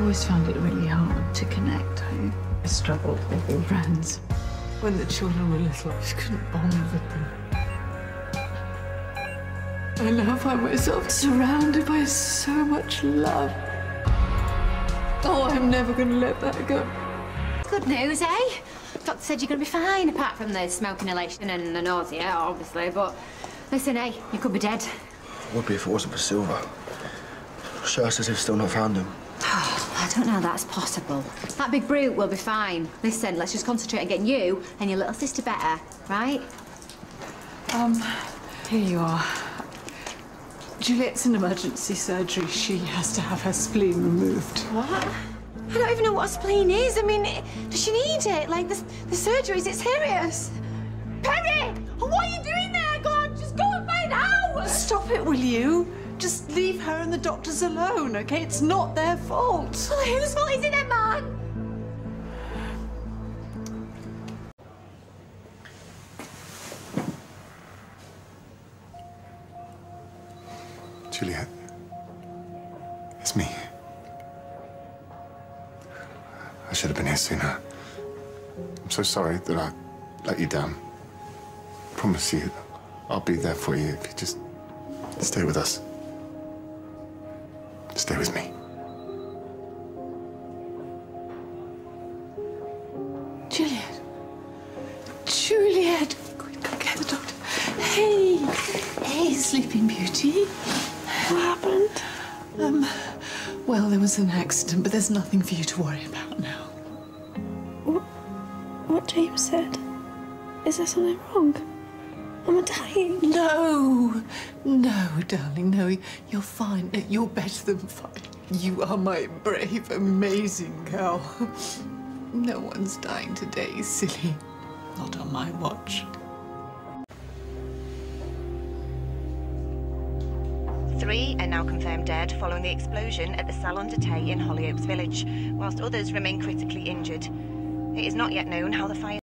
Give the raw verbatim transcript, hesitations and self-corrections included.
always found it really hard to connect. I, I struggled with your friends. When the children were little, I just couldn't bond with them. I now find myself surrounded by so much love. Oh, I'm never going to let that go. Good news, eh? Doctor said you're going to be fine, apart from the smoke inhalation and the nausea, obviously, but listen, eh, you could be dead. Would be if it wasn't for Silver. Sure says they've still not found him. Oh, I don't know how that's possible. That big brute will be fine. Listen, let's just concentrate on getting you and your little sister better, right? Um, here you are. Juliet's in emergency surgery. She has to have her spleen removed. What? I don't even know what a spleen is. I mean, does she need it? Like, the, the surgery, is it serious? Peri! What are you doing there? Go on, just go and find out! Stop it, will you? Just leave her and the doctors alone, OK? It's not their fault. Well, whose fault is it then, man? Juliet, it's me. I should have been here sooner. I'm so sorry that I let you down. I promise you, I'll be there for you if you just stay with us. Stay with me. Juliet. Juliet. Quick, go get the doctor. Hey. Hey, Sleeping Beauty. What happened? Um, well, there was an accident, but there's nothing for you to worry about now. What, what James said? Is there something wrong? Am I dying? No, no, darling, no. You're fine. You're better than fine. You are my brave, amazing girl. No one's dying today, silly. Not on my watch. Three are now confirmed dead following the explosion at the Salon de Tay in Hollyoaks village, whilst others remain critically injured. It is not yet known how the fire